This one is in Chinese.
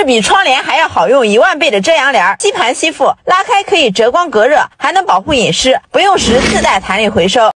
是比窗帘还要好用10000倍的遮阳帘，吸盘吸附，拉开可以遮光隔热，还能保护隐湿，不用时自带弹力回收。